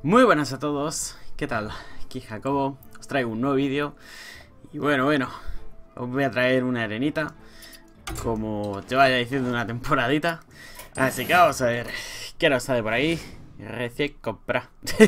Muy buenas a todos, ¿qué tal? Aquí Jacobo, os traigo un nuevo vídeo. Y bueno, os voy a traer una arenita, como te vaya diciendo, una temporadita. Así que vamos a ver, ¿qué nos sale por ahí? Recién comprado.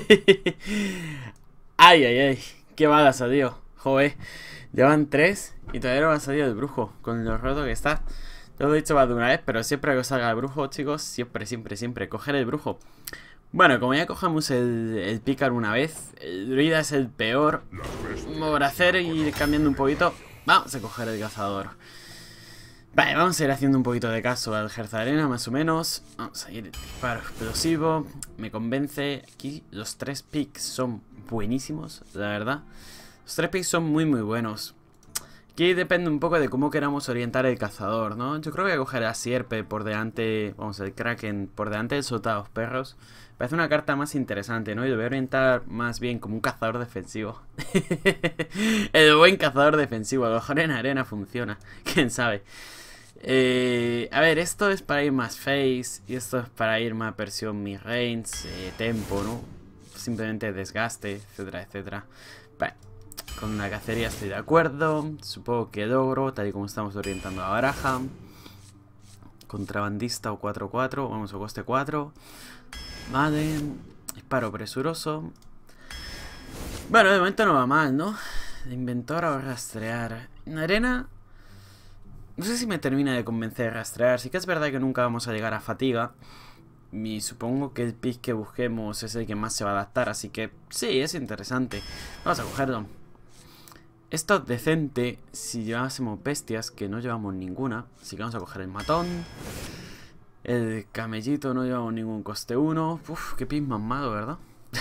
Ay, ay, ay, qué mala salió, joder. Llevan 3 y todavía no me ha salido el brujo, con lo roto que está. Te lo he dicho más de una vez, pero siempre que os salga el brujo, chicos, siempre, coger el brujo. Bueno, como ya cogemos el pícaro una vez, el druida es el peor. Por hacer y ir cambiando un poquito, vamos a coger el cazador. Vale, vamos a ir haciendo un poquito de caso al Jerza de Arena, más o menos. Vamos a ir disparo explosivo. Me convence. Aquí los 3 picks son buenísimos, la verdad. Los 3 picks son muy buenos. Aquí depende un poco de cómo queramos orientar el cazador, ¿no? Yo creo que voy a coger a Sierpe por delante, vamos, el Kraken por delante del Soltados Perros. Parece una carta más interesante, ¿no? Y lo voy a orientar más bien como un cazador defensivo. El buen cazador defensivo, a lo mejor en arena funciona, quién sabe. A ver, esto es para ir más face y esto es para ir más versión mid-range, tempo, ¿no? Simplemente desgaste, etcétera, etcétera. Vale. Con una cacería estoy de acuerdo. Supongo que logro, tal y como estamos orientando a baraja. Contrabandista o 4-4. Vamos a coste 4. Vale. Disparo presuroso. Bueno, de momento no va mal, ¿no? De inventor o rastrear. En arena no sé si me termina de convencer rastrear. Sí que es verdad que nunca vamos a llegar a fatiga. Y supongo que el pick que busquemos es el que más se va a adaptar. Así que sí, es interesante. Vamos a cogerlo. Esto es decente si llevásemos bestias, que no llevamos ninguna. Así que vamos a coger el matón. El camellito no llevamos ningún coste 1. Uf, qué pin más malo, ¿verdad?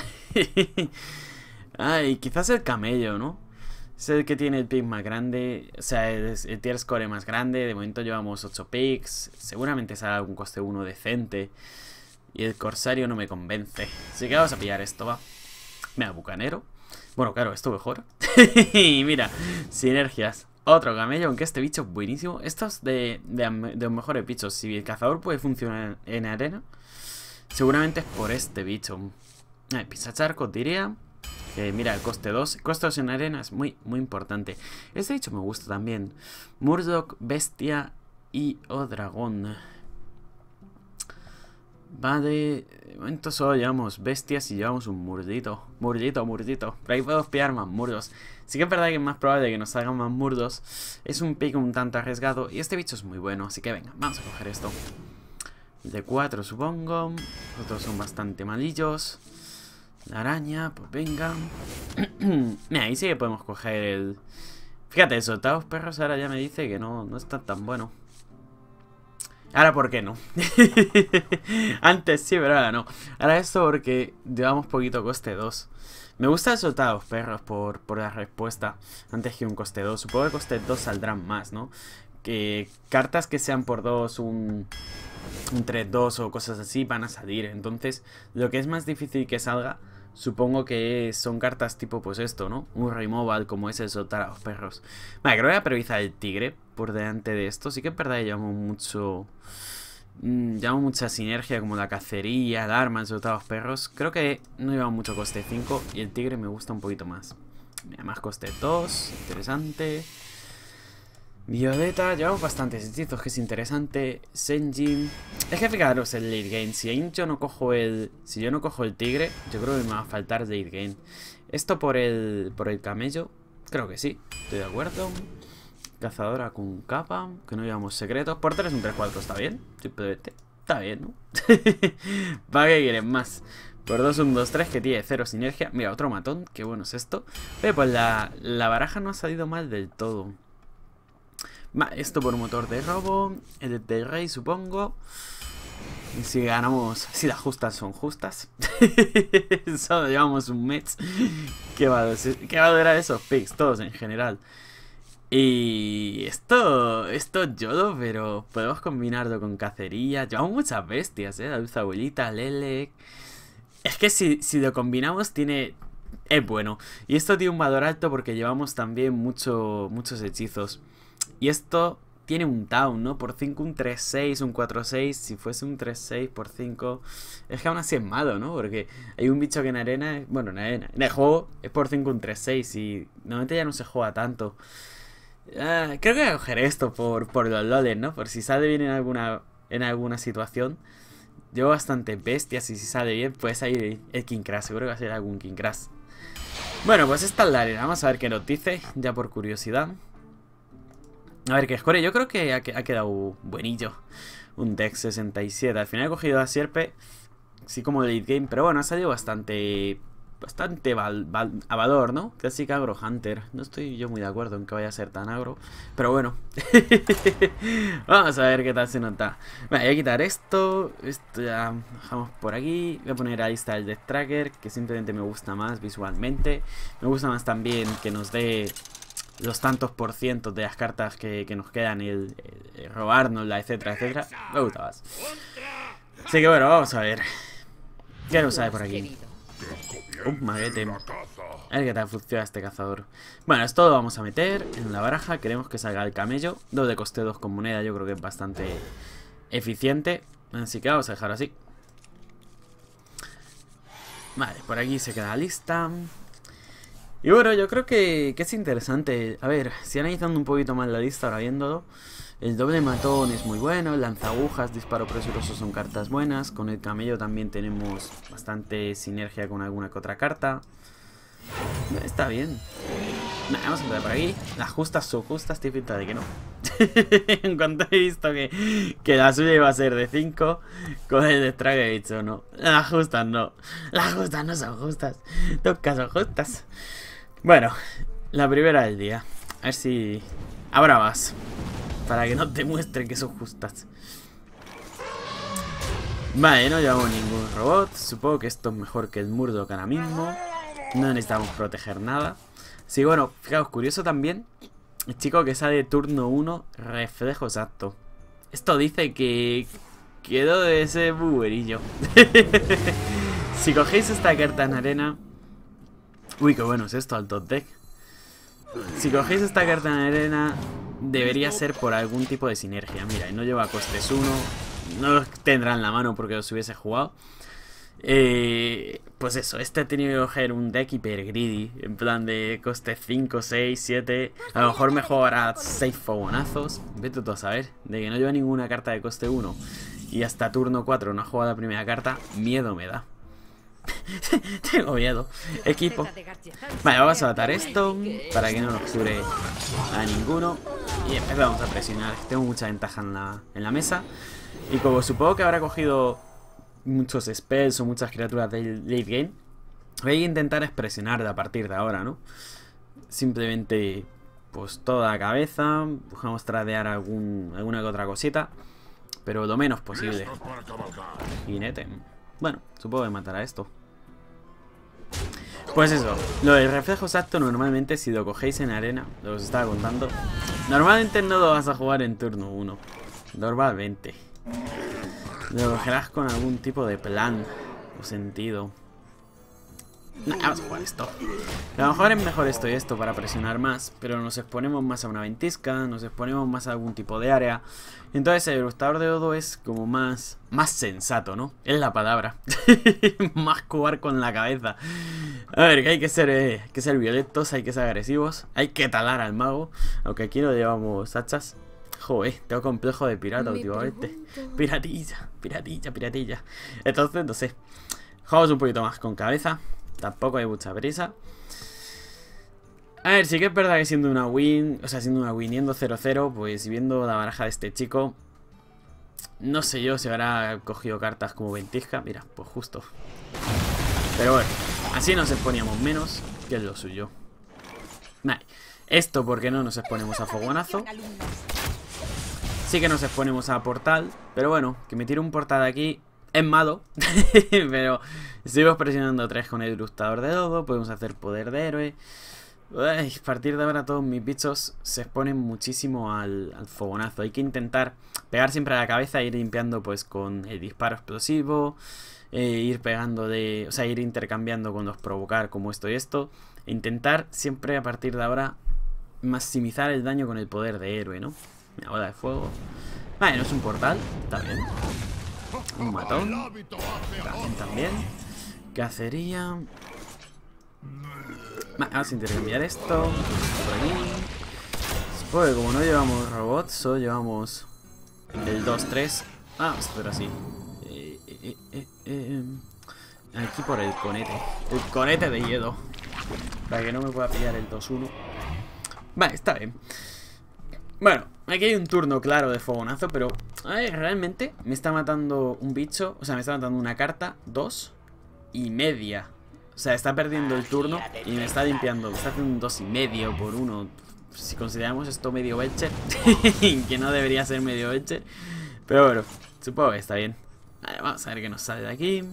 Ay, quizás el camello, ¿no? Es el que tiene el pick más grande. O sea, el tier score más grande. De momento llevamos 8 picks. Seguramente será algún coste 1 decente. Y el corsario no me convence. Así que vamos a pillar esto, va. Mira, bucanero. Bueno, claro, esto mejor. Y mira, sinergias. Otro camello, aunque este bicho es buenísimo. Esto es de los mejores bichos. Si el cazador puede funcionar en arena, seguramente es por este bicho. Pisacharcos diría. Que mira, el coste 2. Coste 2 en arena es muy importante. Este bicho me gusta también. Murloc, bestia y o dragón. Vale, de momento solo llevamos bestias y llevamos un murdito. Murdito. Por ahí podemos pillar más murdos. Sí que es verdad que es más probable que nos salgan más murdos. Es un pick un tanto arriesgado y este bicho es muy bueno. Así que venga, vamos a coger esto. De 4 supongo. Los otros son bastante malillos. La araña, pues venga. Mira, ahí sí que podemos coger el... Fíjate, el soltados perros ahora ya me dice que no está tan bueno. Ahora, ¿por qué no? Antes sí, pero ahora no. Ahora esto porque llevamos poquito coste 2. Me gusta soltar a los perros por la respuesta antes que un coste 2. Supongo que coste 2 saldrán más, ¿no? Que cartas que sean por 2, un 3-2 o cosas así van a salir. Entonces, lo que es más difícil que salga, supongo que son cartas tipo, pues esto, ¿no? Un removal como es el soltar a los perros. Vale, creo que voy a priorizar el tigre por delante de esto. Sí que es verdad que llevamos mucho... llevamos mucha sinergia como la cacería, el arma, el soltar a los perros. Creo que no llevamos mucho coste 5 y el tigre me gusta un poquito más. Mira, más coste 2, interesante. Violeta, llevamos bastantes hechizos, que es interesante. Senjin. Es que fijaros el late game. Si yo no cojo el tigre, yo creo que me va a faltar late game. Esto por el camello, creo que sí, estoy de acuerdo. Cazadora con capa, que no llevamos secretos. Por 3 un 3-4 está bien, simplemente. Está bien, ¿no? ¿Para qué quieren más? Por 2 un 2-3 que tiene 0 sinergia. Mira, otro matón, qué bueno es esto. Pero pues la baraja no ha salido mal del todo. Esto por motor de robo. El del rey, supongo. Y si ganamos, si las justas son justas. Solo llevamos un mes. ¿Qué va a durar esos picks? Todos en general. Y esto yodo, pero podemos combinarlo con cacería. Llevamos muchas bestias, la dulce abuelita, Lelek. Es que si lo combinamos es bueno. Y esto tiene un valor alto porque llevamos también muchos hechizos. Y esto tiene un down, ¿no? Por 5 un 3-6, un 4-6. Si fuese un 3-6 por 5, es que aún así es malo, ¿no? Porque hay un bicho que en arena, bueno, en el juego es por 5 un 3-6 y normalmente ya no se juega tanto. Creo que voy a coger esto por los loles, ¿no? Por si sale bien en alguna situación. Llevo bastante bestias y si sale bien puede salir el King Crash. Seguro que va a ser algún King Crash. Bueno, pues esta es la arena. Vamos a ver qué nos dice, ya por curiosidad. A ver qué score. Yo creo que ha quedado buenillo. Un deck 67. Al final he cogido a Sierpe, así como late game. Pero bueno, ha salido bastante avador, ¿no? Clásica Agro Hunter. No estoy yo muy de acuerdo en que vaya a ser tan agro, pero bueno. Vamos a ver qué tal se nota. Vale, voy a quitar esto. Esto ya dejamos por aquí. Voy a poner ahí está el Death Tracker, que simplemente me gusta más visualmente. Me gusta más también que nos dé los tantos por cientos de las cartas que nos quedan, el robárnosla, etcétera, etcétera. Me gusta más. Así que bueno, vamos a ver qué nos sale por aquí. Un maguete. A ver qué tal funciona este cazador. Bueno, esto lo vamos a meter en la baraja. Queremos que salga el camello. 2 de coste 2 con moneda. Yo creo que es bastante eficiente. Así que vamos a dejar así. Vale, por aquí se queda lista. Y bueno, yo creo que es interesante. A ver, si analizando un poquito más la lista ahora viéndolo. El doble matón es muy bueno, el lanzagujas, disparo presuroso son cartas buenas. Con el camello también tenemos bastante sinergia con alguna que otra carta. Está bien. Vamos a empezar por aquí. Las justas son justas, estoy pinta de que no. En cuanto he visto que la suya iba a ser de 5, con el destrague he dicho no. Las justas no. Las justas no son justas. Nunca son justas. Bueno, la primera del día. A ver si... Ahora vas. Para que no te muestren que son justas. Vale, no llevamos ningún robot. Supongo que esto es mejor que el Murdoch ahora mismo. No necesitamos proteger nada. Sí, bueno, fijaos, curioso también. El chico que sale turno 1, reflejo exacto. Esto dice que quedó de ese muy buenillo. Si cogéis esta carta en arena... Uy, qué bueno es esto, al top deck. Si cogéis esta carta en arena... Debería ser por algún tipo de sinergia. Mira, y no lleva costes 1. No los tendrá en la mano porque los hubiese jugado. Pues eso, este ha tenido que coger un deck hiper greedy. En plan de coste 5, 6, 7. A lo mejor me jugará 6 fogonazos. Vete tú a saber. De que no lleva ninguna carta de coste 1 y hasta turno 4 no ha jugado la primera carta. Miedo me da. Tengo miedo. Equipo. Vale, vamos a matar esto para que no nos cure a ninguno. Y empezamos a presionar. Tengo mucha ventaja en la mesa. Y como supongo que habrá cogido muchos spells o muchas criaturas del late game, voy a intentar presionar a partir de ahora, ¿no? Simplemente pues toda la cabeza. Buscamos tradear alguna que otra cosita, pero lo menos posible. Jinete. Bueno, supongo que matará esto. Pues eso, lo del reflejo exacto normalmente si lo cogéis en arena, lo que os estaba contando, normalmente no lo vas a jugar en turno 1. Normalmente lo cogerás con algún tipo de plan o sentido. Nah, vamos a jugar esto. A lo mejor es mejor esto y esto para presionar más, pero nos exponemos más a una ventisca, nos exponemos más a algún tipo de área. Entonces el ilustrador de Odo es como más sensato, ¿no? Es la palabra. Más jugar con la cabeza. A ver, que hay que ser violentos, hay que ser agresivos, hay que talar al mago. Aunque aquí no llevamos hachas. Joder, tengo complejo de pirata últimamente. Piratilla, piratilla, piratilla. Entonces, no sé. Jugamos un poquito más con cabeza. Tampoco hay mucha prisa. A ver, sí que es verdad que siendo una win, o sea, siendo una win yendo 0-0, pues viendo la baraja de este chico, no sé yo si habrá cogido cartas como ventisca. Mira, pues justo. Pero bueno, así nos exponíamos menos, que es lo suyo. Vale, esto porque no nos exponemos a fogonazo. Sí que nos exponemos a portal, pero bueno, que me tire un portal aquí es malo. Pero seguimos presionando 3 con el ilustrador de Dodo. Podemos hacer poder de héroe. A partir de ahora todos mis bichos se exponen muchísimo al fogonazo. Hay que intentar pegar siempre a la cabeza e ir limpiando pues con el disparo explosivo. Ir pegando o sea, ir intercambiando con los provocar como esto y esto. E intentar siempre a partir de ahora maximizar el daño con el poder de héroe, ¿no? Mira, bola de fuego. Vale, no es un portal. Está bien. Un matón. También. Cacería. Vale, vamos a intercambiar esto. Por aquí. Supongo que como no llevamos robots, solo llevamos el 2-3. Vamos a hacer así. Aquí por el conete. El conete de hielo. Para que no me pueda pillar el 2-1. Vale, está bien. Bueno, aquí hay un turno claro de fogonazo, pero realmente me está matando un bicho. O sea, me está matando una carta, 2,5. O sea, está perdiendo el turno y me está limpiando. Me está haciendo un 2,5 por 1. Si consideramos esto medio Belcher, que no debería ser medio Belcher. Pero bueno, supongo que está bien. Vale, vamos a ver qué nos sale de aquí.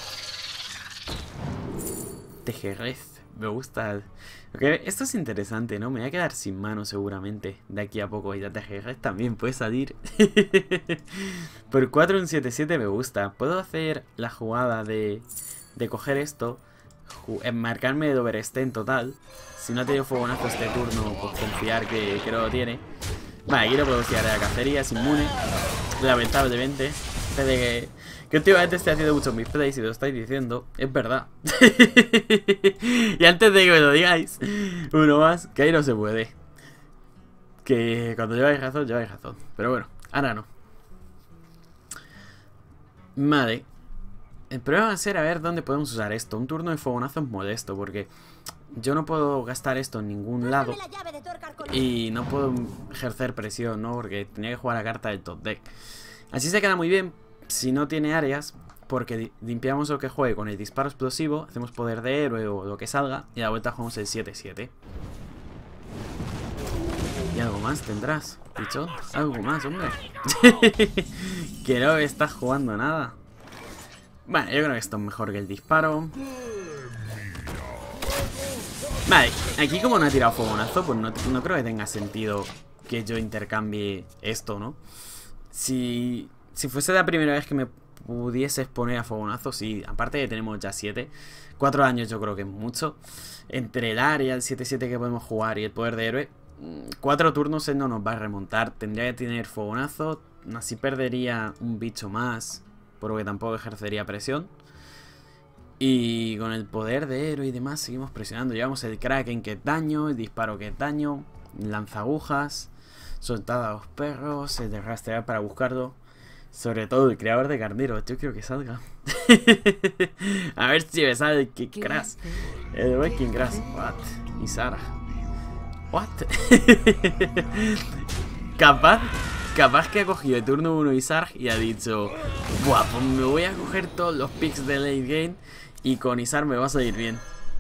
Tejerrez, me gusta. Okay, esto es interesante, ¿no? Me voy a quedar sin mano seguramente de aquí a poco. Y la Tejerrez también puede salir. Por 4 un 7-7 me gusta. Puedo hacer la jugada de coger esto, marcarme de overstay en total. Si no ha tenido fogonazo este turno, pues confiar que no lo tiene. Vale, aquí lo puedo tirar de la cacería, es inmune. Lamentablemente. Desde que últimamente estoy haciendo muchos misplays y lo estáis diciendo, es verdad. Y antes de que me lo digáis, uno más, que ahí no se puede. Que cuando lleváis razón, lleváis razón. Pero bueno, ahora no. Vale. El problema va a ser a ver dónde podemos usar esto. Un turno de fogonazo es molesto porque yo no puedo gastar esto en ningún lado. Y no puedo ejercer presión, ¿no? Porque tenía que jugar la carta del top deck. Así se queda muy bien si no tiene áreas, porque limpiamos lo que juegue con el disparo explosivo, hacemos poder de héroe o lo que salga, y a la vuelta jugamos el 7-7. Y algo más tendrás, pichón. Algo más, hombre. Que no estás jugando nada. Bueno, yo creo que esto es mejor que el disparo. Vale, aquí como no ha tirado fogonazo, pues no creo que tenga sentido que yo intercambie esto, ¿no? Si fuese la primera vez que me pudiese exponer a fogonazo, sí. Aparte que tenemos ya 7. 4 años yo creo que es mucho. Entre el área, el 7-7 que podemos jugar y el poder de héroe, 4 turnos él no nos va a remontar. Tendría que tener fogonazo. Así perdería un bicho más, porque tampoco ejercería presión. Y con el poder de héroe y demás seguimos presionando. Llevamos el Kraken que es daño, el disparo que es daño, lanzagujas, soltada a los perros, el de rastrear para buscarlo. Sobre todo el creador de carneros. Yo quiero que salga. A ver si me sale el King Crash. El buen King Crash. What? Y Sara. What? Capaz que ha cogido el turno 1 Isarg y ha dicho: buah, pues me voy a coger todos los picks de late game y con Isarg me va a salir bien.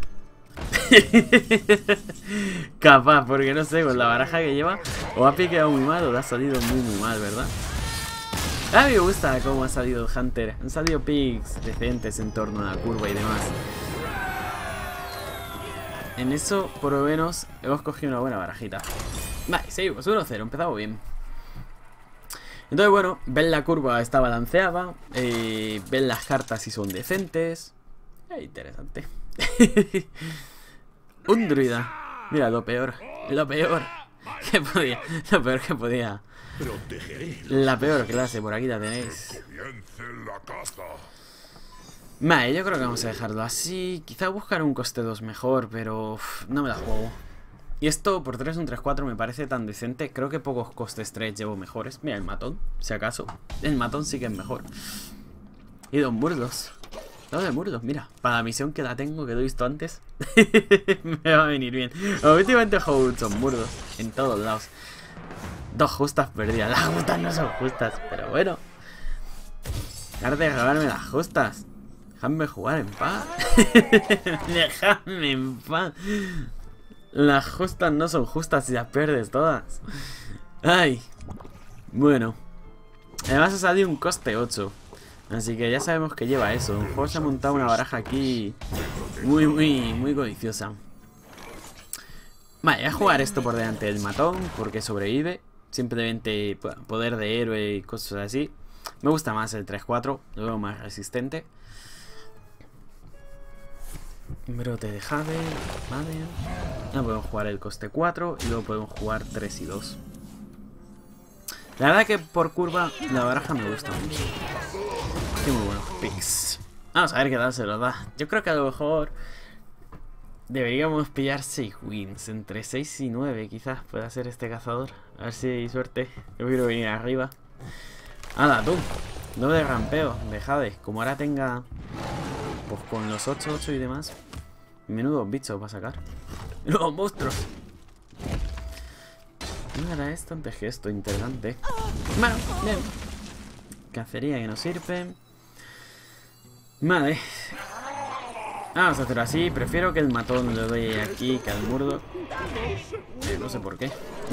Capaz, porque no sé, con la baraja que lleva, o ha piqueado muy mal o le ha salido muy mal, ¿verdad? A mí me gusta cómo ha salido el Hunter. Han salido picks decentes en torno a la curva y demás. En eso, por lo menos, hemos cogido una buena barajita. Vale, seguimos, 1-0, empezamos bien. Entonces, bueno, ven la curva está balanceada. Ven las cartas si son decentes. Interesante. Un druida. Mira, lo peor que podía. Lo peor que podía. La peor clase, por aquí la tenéis. Vale, yo creo que vamos a dejarlo así. Quizá buscar un coste 2 mejor, pero no me la juego. Y esto por 3, un 3-4 me parece tan decente. Creo que pocos costes 3 llevo mejores. Mira, el matón, si acaso. El matón sí que es mejor. Y 2 murdos. 2 de murdos, mira. Para la misión que la tengo, que lo he visto antes. Me va a venir bien. Últimamente juego muchos murdos en todos lados. 2 justas perdidas. Las justas no son justas, pero bueno. Dejar de regalarme las justas. Dejadme jugar en paz. Dejadme en paz. Las justas no son justas si las pierdes todas. Ay. Bueno. Además ha salido un coste 8. Así que ya sabemos que lleva eso. El juego se ha montado una baraja aquí muy codiciosa. Vale, voy a jugar esto por delante del matón porque sobrevive. Simplemente poder de héroe y cosas así. Me gusta más el 3-4. Lo veo más resistente. Brote de Jade. Vale. No podemos jugar el coste 4 y luego podemos jugar 3 y 2. La verdad que por curva la baraja me gusta mucho. Qué muy buenos picks. Vamos a ver qué tal se los da. Yo creo que a lo mejor deberíamos pillar 6 wins. Entre 6 y 9 quizás pueda ser este cazador. A ver si hay suerte. Yo quiero venir arriba. ¡Hala, tú! No de rampeo, de Jade. Como ahora tenga... Pues con los 8-8 y demás. Menudos bichos va a sacar. ¡Los monstruos! No era esto antes que esto, interesante. Bueno, bien. Cacería que nos sirve. Vale. Vamos a hacerlo así. Prefiero que el matón lo doy aquí que al murdo. No sé por qué.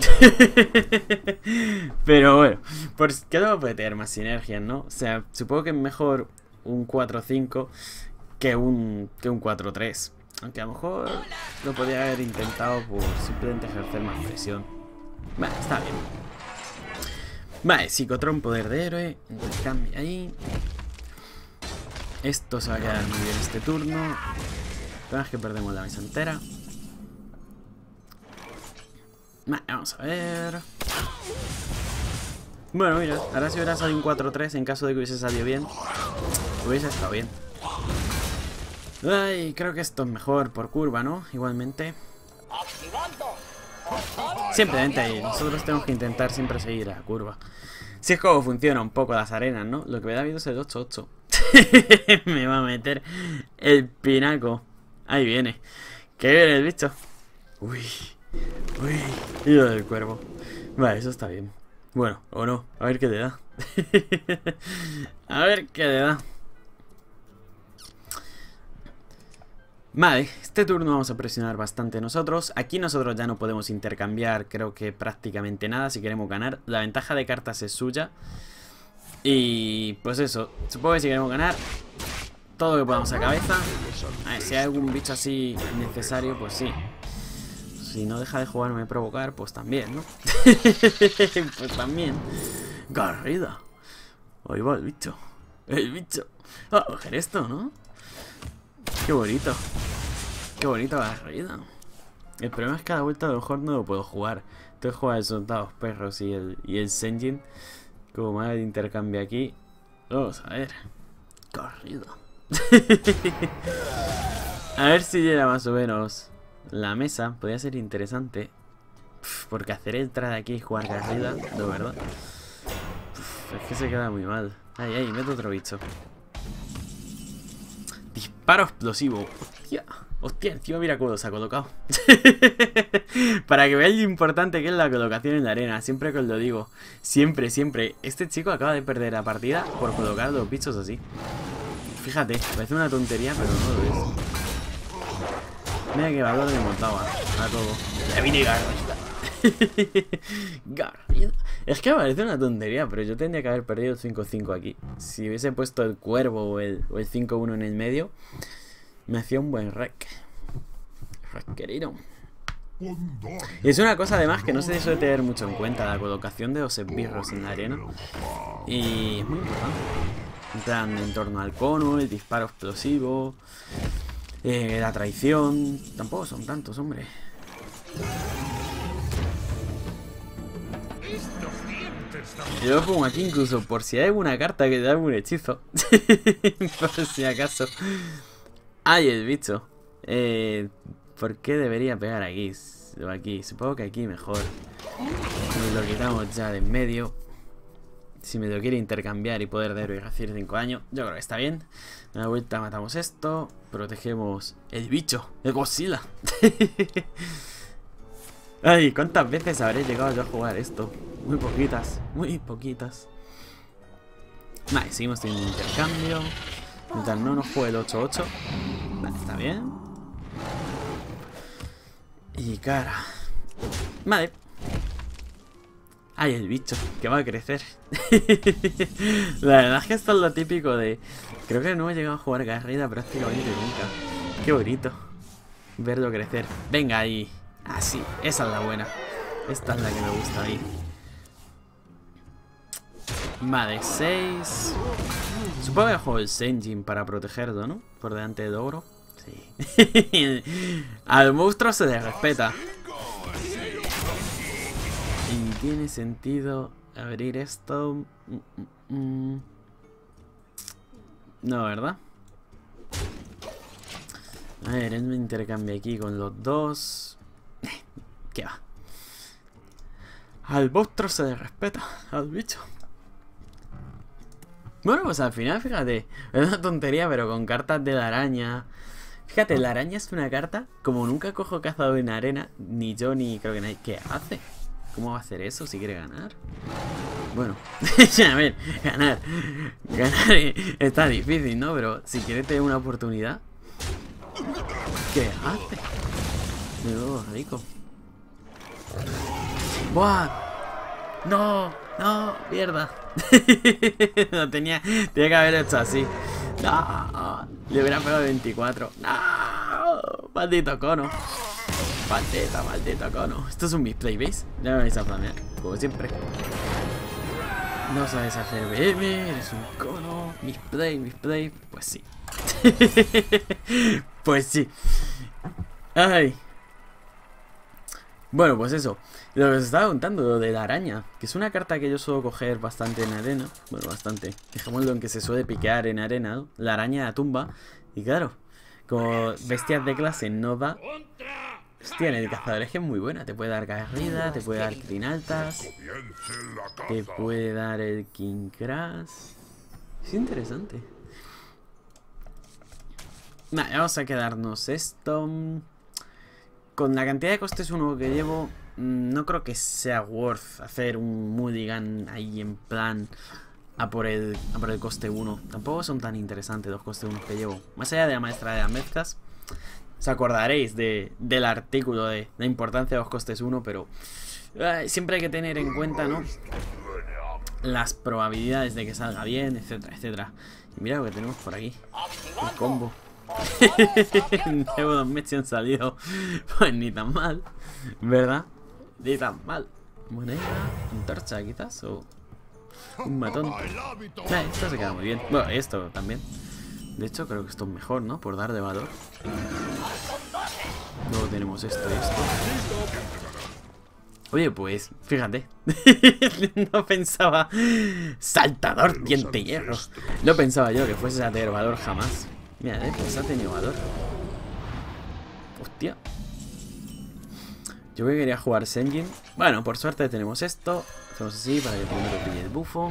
Pero bueno, por que luego puede tener más sinergias, ¿no? O sea, supongo que es mejor un 4-5 que un 4-3. Aunque a lo mejor lo podría haber intentado por simplemente ejercer más presión. Vale, está bien. Vale, psicotron, poder de héroe. Intercambio ahí. Esto se va a quedar muy bien este turno. El problema es que perdemos la mesa entera. Vale, vamos a ver. Bueno, mira, ahora si hubiera salido un 4-3 en caso de que hubiese salido bien, hubiese estado bien. Ay, creo que esto es mejor por curva, ¿no? Igualmente. Simplemente nosotros tenemos que intentar siempre seguir la curva. Si es como funciona un poco las arenas, ¿no? Lo que me da miedo es el 8-8. Me va a meter el pinaco. Ahí viene. Que viene el bicho. Uy. Uy. Y lo del cuervo. Vale, eso está bien. Bueno, o no. A ver qué le da. A ver qué le da. Vale, este turno vamos a presionar bastante nosotros. Aquí nosotros ya no podemos intercambiar, creo que prácticamente nada si queremos ganar. La ventaja de cartas es suya. Y pues eso, supongo que si queremos ganar, todo lo que podamos a cabeza. A ver, si hay algún bicho así necesario, pues sí. Si no deja de jugarme provocar, pues también, ¿no? Pues también. Garrida. Ahí va el bicho. El bicho. Vamos a coger esto, ¿no? Qué bonito. Qué bonito la garrida. El problema es que a la vuelta a lo mejor no lo puedo jugar. Tengo que jugar el soldados perros y el Senjin. Como manera de intercambio aquí. Vamos a ver. Corrido. A ver si llega más o menos la mesa. Podría ser interesante. Porque hacer el trade aquí y jugar garrida, de verdad. Es que se queda muy mal. Ay, ay, meto otro bicho. Disparo explosivo. Hostia. Hostia, encima mira cómo se ha colocado. Para que veáis lo importante que es la colocación en la arena. Siempre que os lo digo. Siempre, siempre. Este chico acaba de perder la partida por colocar los bichos así. Fíjate, parece una tontería, pero no lo es. Mira qué valor de montaba a todo. Ya vine Garrida. Garrida. Es que parece una tontería, pero yo tendría que haber perdido el 5-5 aquí. Si hubiese puesto el cuervo o el 5-1 en el medio, me hacía un buen rec. Rec querido. Y es una cosa además que no se suele tener mucho en cuenta, la colocación de los esbirros en la arena. Y es muy importante. Entran en torno al cono, el disparo explosivo, la traición. Tampoco son tantos, hombre. Yo lo pongo aquí incluso por si hay alguna carta que te da algún hechizo. Por si acaso. ¡Ay, el bicho! ¿Por qué debería pegar aquí? O aquí. Supongo que aquí mejor. Nos lo quitamos ya de en medio. Si me lo quiere intercambiar y poder de héroe y recibir 5 años, yo creo que está bien. A la vuelta matamos esto. Protegemos el bicho, el Godzilla. Ay, ¿cuántas veces habré llegado yo a jugar esto? Muy poquitas, muy poquitas. Vale, seguimos teniendo un intercambio. Mientras no nos juegue el 8-8. Vale, está bien. Y cara. Vale. Ay, el bicho, que va a crecer. La verdad es que esto es lo típico de... Creo que no he llegado a jugar Garrida prácticamente nunca. Qué bonito verlo crecer. Venga ahí. Así, esa es la buena. Esta es la que me gusta ahí. Vale, 6. Supongo que juego el Senjin para protegerlo, ¿no? Por delante del ogro. Sí. Al monstruo se le respeta. Y tiene sentido abrir esto. No, ¿verdad? A ver, él me intercambia aquí con los dos. ¿Qué va? Al monstruo se le respeta, al bicho. Bueno, pues al final, fíjate, es una tontería, pero con cartas de la araña. Fíjate, la araña es una carta, como nunca cojo cazador en arena, ni yo ni creo que nadie. ¿Qué hace? ¿Cómo va a hacer eso si quiere ganar? Bueno, a ver, ganar está difícil, ¿no? Pero si quiere tener una oportunidad, ¿qué hace? Menudo rico. ¡Buah! ¡No! ¡No! ¡Mierda! No tenía que haber hecho así. ¡No! Le hubiera pegado 24. ¡No! ¡Maldito cono! Maldito cono. Esto es un misplay, ¿veis? Ya me vais a flamear, como siempre. No sabes hacer BM, eres un cono. Misplay. Pues sí. Pues sí. Ay. Bueno, pues eso. Lo que os estaba contando, lo de la araña, que es una carta que yo suelo coger bastante en arena. Bueno, bastante. Dejémoslo en que se suele piquear en arena, ¿no? La araña de la tumba. Y claro, como bestias de clase no da. Hostia, en el cazador es que es muy buena. Te puede dar caerrida, te puede dar crinaltas, te puede dar el King Crash. Es interesante. Vale, vamos a quedarnos esto. Con la cantidad de costes 1 que llevo, no creo que sea worth hacer un mulligan ahí en plan a por el coste 1. Tampoco son tan interesantes los costes 1 que llevo. Más allá de la maestra de las mezclas, os acordaréis del artículo de la importancia de los costes 1, pero siempre hay que tener en cuenta, ¿no?, las probabilidades de que salga bien, etcétera, etcétera. Y mira lo que tenemos por aquí. El combo. Llevo 2 meses y han salido. Pues ni tan mal, ¿verdad? Ni tan mal. Moneda, antorcha quizás, o un matón. Esto se queda muy bien. Bueno, esto también. De hecho creo que esto es mejor, ¿no? Por dar de valor. Luego tenemos esto y esto. Oye, pues, fíjate. No pensaba. Saltador diente hierro. No pensaba yo que fuese a tener valor jamás. Mira, pues ha tenido valor. Hostia. Yo que quería jugar Senjin. Bueno, por suerte tenemos esto. Hacemos así para que primero pille el bufo.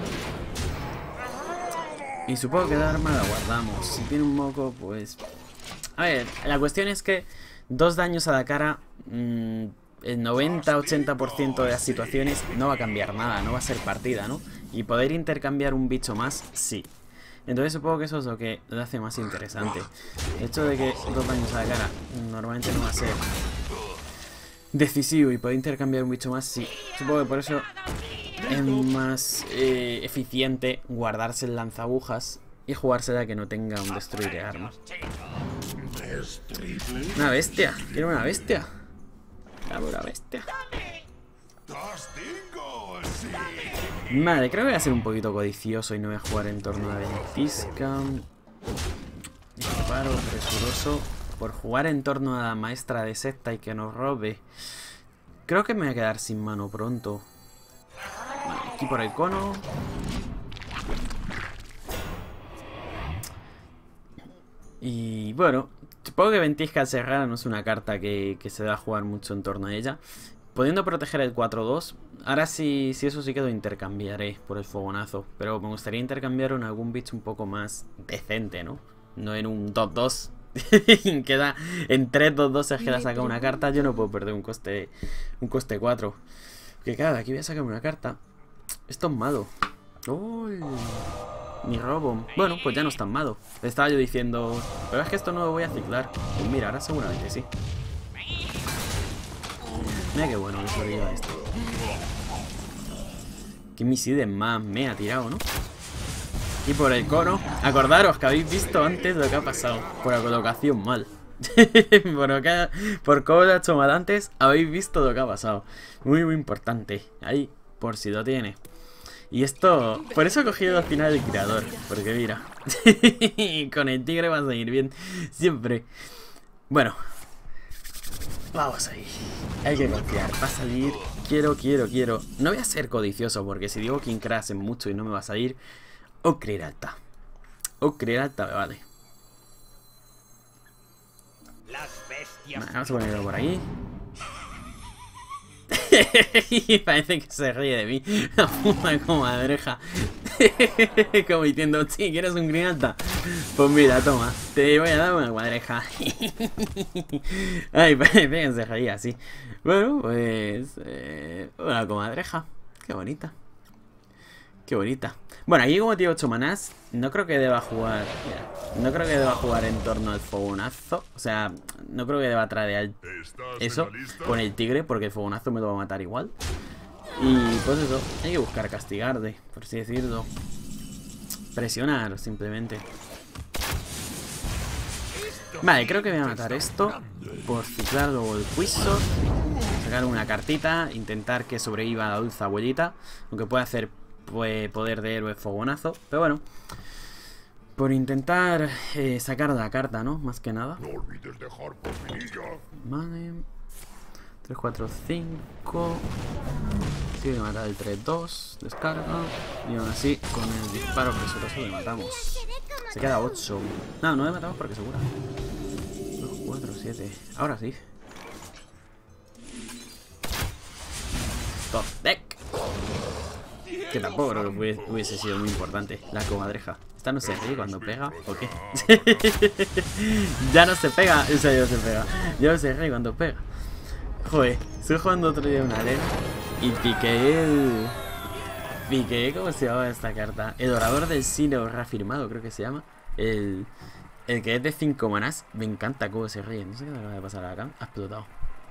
Y supongo que la arma la guardamos. Si tiene un moco, pues... A ver, la cuestión es que 2 daños a la cara... el 90-80% de las situaciones no va a cambiar nada, no va a ser partida, ¿no? Y poder intercambiar un bicho más, sí. Entonces supongo que eso es lo que lo hace más interesante. El hecho de que 2 daños a la cara normalmente no va a ser decisivo y poder intercambiar un bicho más, sí. Supongo que por eso es más eficiente guardarse el lanzabujas y jugársela que no tenga un destruir de arma. Una bestia, quiero una bestia. Dame una bestia. Vale, creo que voy a ser un poquito codicioso y no voy a jugar en torno a ventisca. Disparo presuroso. Por jugar en torno a la maestra de secta y que nos robe. Creo que me voy a quedar sin mano pronto. Vale, aquí por el cono. Y bueno, supongo que ventisca cerrada no es una carta que se va a jugar mucho en torno a ella. Pudiendo proteger el 4-2. Ahora sí, si eso sí que lo intercambiaré por el fogonazo. Pero me gustaría intercambiar en algún bicho un poco más decente, ¿no? No en un 2-2. Queda en 3-2-2 es que la saca una carta. Yo no puedo perder un coste 4. Que claro, aquí voy a sacar una carta. Esto es malo. ¡Uy! Mi robo. Bueno, pues ya no es tan malo. Le estaba yo diciendo, pero es que esto no lo voy a ciclar. Pues mira, ahora seguramente sí. Mira qué bueno que sobreviva esto. Qué misiles más me ha tirado, ¿no? Y por el cono, acordaros que habéis visto antes lo que ha pasado. Por la colocación mal. Por cómo lo ha hecho mal antes, habéis visto lo que ha pasado. Muy, muy importante. Ahí, por si lo tiene. Y esto, por eso he cogido al final el creador. Porque mira, con el tigre va a seguir bien siempre. Bueno, vamos ahí. Hay que confiar. Va a salir quiero. No voy a ser codicioso porque si digo King Crash en mucho y no me va a salir. Ocreer alta. Ocreer alta me vale. Vale, vamos a ponerlo por aquí. Y parece que se ríe de mí. La puta comadreja. Como diciendo, sí, ¿quieres un green alta? Pues mira, toma, te voy a dar una comadreja. Ay, parece que se reía así. Bueno, pues una comadreja. Qué bonita. Qué bonita. Bueno, aquí como tiene 8 manás, no creo que deba jugar. Mira, no creo que deba jugar en torno al fogonazo. O sea, no creo que deba tradear eso con el tigre, porque el fogonazo me lo va a matar igual. Y pues eso, hay que buscar castigarle, por así decirlo. Presionar, simplemente. Vale, creo que voy a matar esto por ciclar luego el Quiso. Sacar una cartita, intentar que sobreviva la dulce abuelita. Aunque puede hacer poder de héroe fogonazo, pero bueno, por intentar sacar la carta, ¿no? Más que nada. No olvides dejar vale. 3, 4, 5. Tiene que matar el 3-2. Descarga. Y aún así, con el disparo presuroso le matamos. Se queda 8. No, no le matamos porque se cura. 2, 4, 7. Ahora sí. Top deck. Que tampoco creo que hubiese sido muy importante. La comadreja. ¿Esta no se ríe cuando pega? ¿O qué? Ya no se pega. En serio se pega. Ya no se ríe cuando pega. Joder, estoy jugando otro día una arena y piqué, ¿cómo se llama esta carta? El orador del Silo reafirmado, creo que se llama. El que es de 5 manás. Me encanta cómo se ríe. No sé qué le acaba de pasar acá. Ha explotado.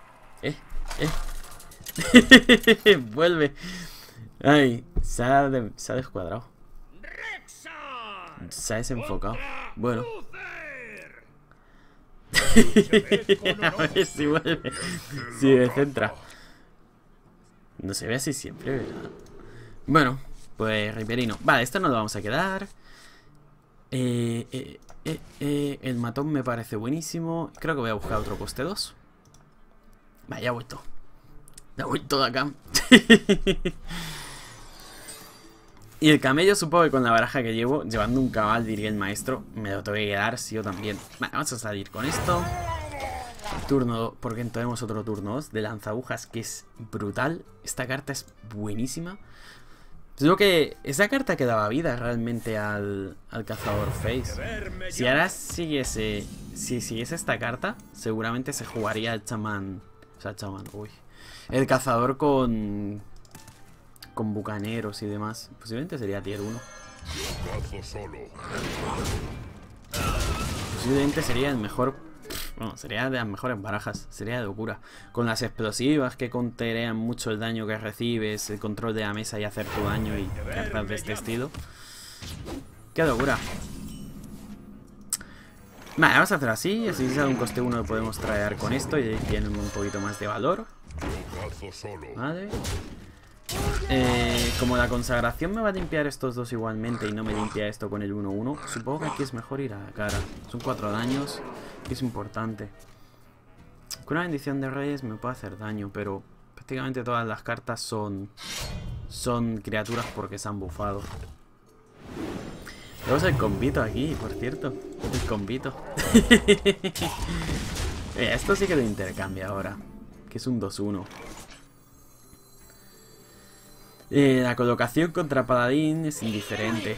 Vuelve. Ay, se ha descuadrado. Se ha desenfocado. Bueno. A ver si vuelve. Si me centra. No se ve así siempre, ¿verdad? Bueno, pues Riverino. Vale, esto no lo vamos a quedar. El matón me parece buenísimo. Creo que voy a buscar otro coste 2. Vale, ya ha vuelto. Ya ha vuelto de acá. Y el camello, supongo que con la baraja que llevo, llevando un cabal, diría el maestro, me lo tengo que quedar, sí o también. Vale, vamos a salir con esto. Turno, porque tenemos otro turno 2 de lanzabujas, que es brutal. Esta carta es buenísima. Digo que esa carta que daba vida realmente al cazador Face. Si ahora siguiese, si siguiese esta carta, seguramente se jugaría el chamán. O sea, el chamán, uy. El cazador con bucaneros y demás. Posiblemente sería tier 1. Posiblemente sería el mejor. Bueno, sería de las mejores barajas. Sería de locura. Con las explosivas que conterean mucho el daño que recibes, el control de la mesa y hacer tu daño y cartas de este estilo. ¡Qué locura! Vale, vamos a hacer así. Así sale un coste 1 que podemos traer con esto y tienen un poquito más de valor. Vale. Como la consagración me va a limpiar estos dos igualmente y no me limpia esto con el 1-1, supongo que aquí es mejor ir a la cara. Son 4 daños, que es importante. Con una bendición de reyes me puede hacer daño, pero prácticamente todas las cartas son criaturas porque se han bufado. Tenemos el combito aquí, por cierto. El combito. Esto sí que lo intercambia ahora, que es un 2-1. La colocación contra paladín es indiferente.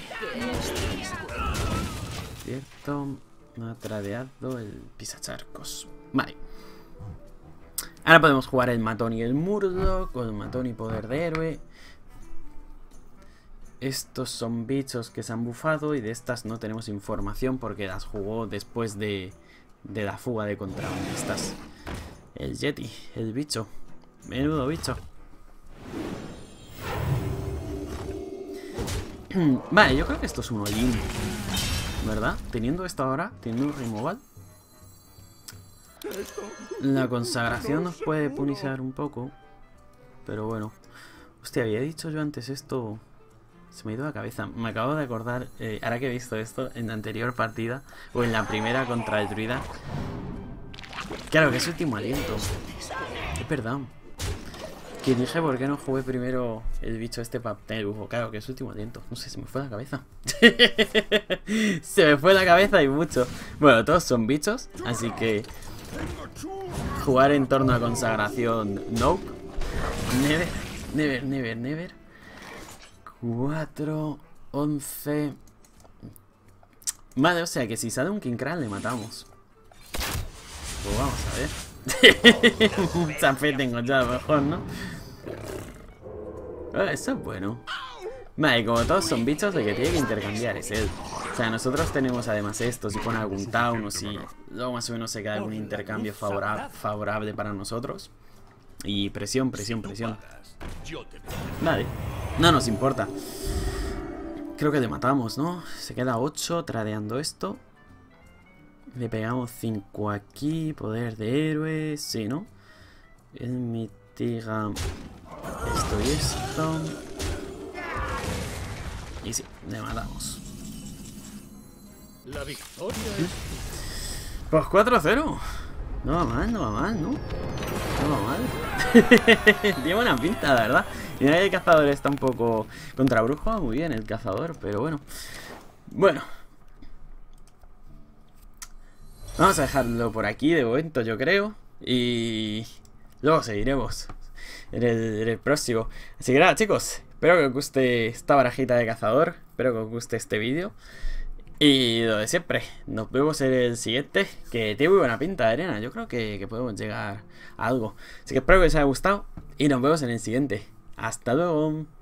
Cierto. No ha tradeado el pisacharcos. Vale. Ahora podemos jugar el matón y el murdo. Con el matón y poder de héroe. Estos son bichos que se han bufado. Y de estas no tenemos información porque las jugó después de la fuga de contrabandistas. El Yeti, el bicho. Menudo bicho. Vale, yo creo que esto es un all-in, ¿verdad? Teniendo esto ahora, teniendo un removal. La consagración nos puede punizar un poco. Pero bueno. Hostia, había dicho yo antes esto. Se me ha ido la cabeza. Me acabo de acordar, ahora que he visto esto, en la anterior partida, o en la primera contra el druida. Claro, que es último aliento. Es verdad. Que dije por qué no jugué primero el bicho este para tener dibujo. Claro, que es último aliento. No sé, se me fue la cabeza. Se me fue la cabeza y mucho. Bueno, todos son bichos, así que jugar en torno a consagración, nope. Never, never, never, never. 4, 11. Vale, o sea que si sale un King Kral le matamos. Pues vamos a ver. Mucha fe tengo ya, a lo mejor, ¿no? Eso es bueno. Vale, como todos son bichos, el que tiene que intercambiar es él. O sea, nosotros tenemos además esto, si pone algún town o si luego más o menos se queda algún intercambio favorable para nosotros. Y presión, presión, presión. Vale, no nos importa. Creo que le matamos, ¿no? Se queda 8 tradeando esto. Le pegamos 5 aquí, poder de héroe, sí, ¿no? Él mitiga esto y esto. Y sí, le matamos. La victoria es... Pues 4-0. No va mal, no va mal, ¿no? No va mal. Tiene buena pinta, la verdad. Y nadie el cazador está un poco contra brujo. Muy bien el cazador, pero bueno. Bueno. Vamos a dejarlo por aquí de momento, yo creo. Y luego seguiremos en el próximo. Así que nada, chicos. Espero que os guste esta barajita de cazador. Espero que os guste este vídeo. Y lo de siempre. Nos vemos en el siguiente. Que tiene muy buena pinta de arena. Yo creo que podemos llegar a algo. Así que espero que os haya gustado. Y nos vemos en el siguiente. Hasta luego.